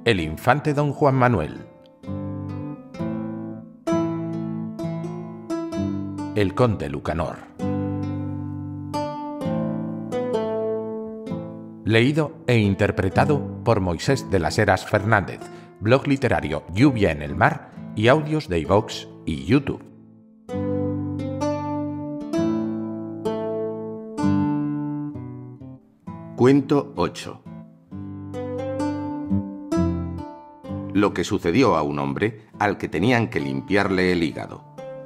El infante don Juan Manuel. El conde Lucanor. Leído e interpretado por Moisés de las Heras Fernández, blog literario Lluvia en el Mar y audios de iVoox y YouTube. Cuento 8. Lo que sucedió a un hombre al que tenían que limpiarle el hígado.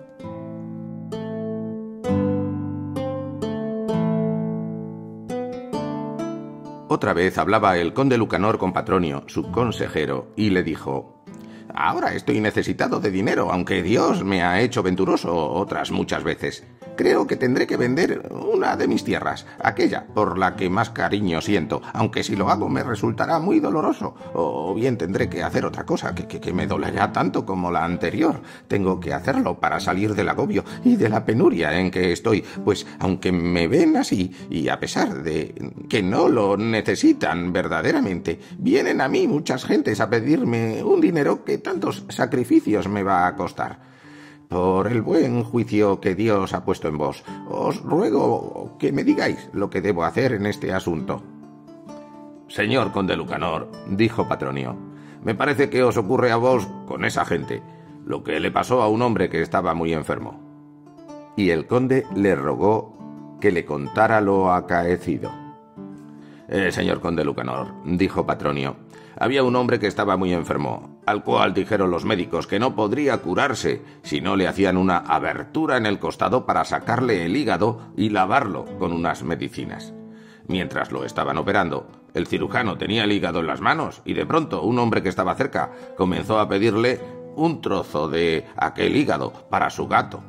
Otra vez hablaba el conde Lucanor con Patronio, su consejero, y le dijo: «Ahora estoy necesitado de dinero, aunque Dios me ha hecho venturoso otras muchas veces. Creo que tendré que vender una de mis tierras, aquella por la que más cariño siento, aunque si lo hago me resultará muy doloroso. O bien tendré que hacer otra cosa que me dolerá tanto como la anterior. Tengo que hacerlo para salir del agobio y de la penuria en que estoy, pues aunque me ven así, y a pesar de que no lo necesitan verdaderamente, vienen a mí muchas gentes a pedirme un dinero que tantos sacrificios me va a costar. Por el buen juicio que Dios ha puesto en vos, os ruego que me digáis lo que debo hacer en este asunto». «Señor conde Lucanor», dijo Patronio, «me parece que os ocurre a vos con esa gente lo que le pasó a un hombre que estaba muy enfermo». Y el conde le rogó que le contara lo acaecido. «Señor conde Lucanor», dijo Patronio, «había un hombre que estaba muy enfermo, al cual dijeron los médicos que no podría curarse si no le hacían una abertura en el costado para sacarle el hígado y lavarlo con unas medicinas. Mientras lo estaban operando, el cirujano tenía el hígado en las manos y de pronto un hombre que estaba cerca comenzó a pedirle un trozo de aquel hígado para su gato.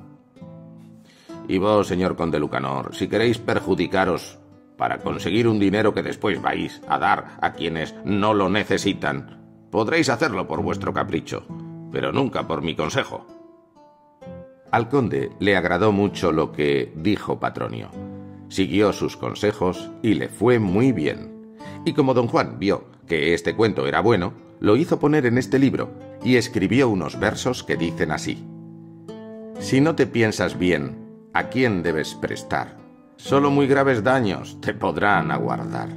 Y vos, señor conde Lucanor, si queréis perjudicaros para conseguir un dinero que después vais a dar a quienes no lo necesitan, podréis hacerlo por vuestro capricho, pero nunca por mi consejo». Al conde le agradó mucho lo que dijo Patronio. Siguió sus consejos y le fue muy bien. Y como don Juan vio que este cuento era bueno, lo hizo poner en este libro y escribió unos versos que dicen así: «Si no te piensas bien a quién debes prestar, solo muy graves daños te podrán aguardar».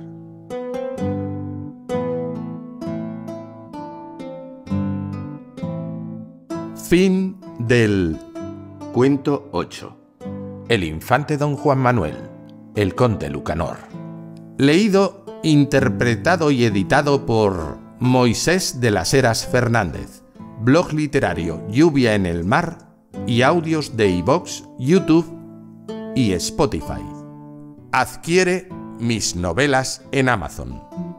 Fin del Cuento 8. El infante don Juan Manuel, el conde Lucanor. Leído, interpretado y editado por Moisés de las Heras Fernández, blog literario Lluvia en el Mar y audios de iVoox, YouTube y Spotify. Adquiere mis novelas en Amazon.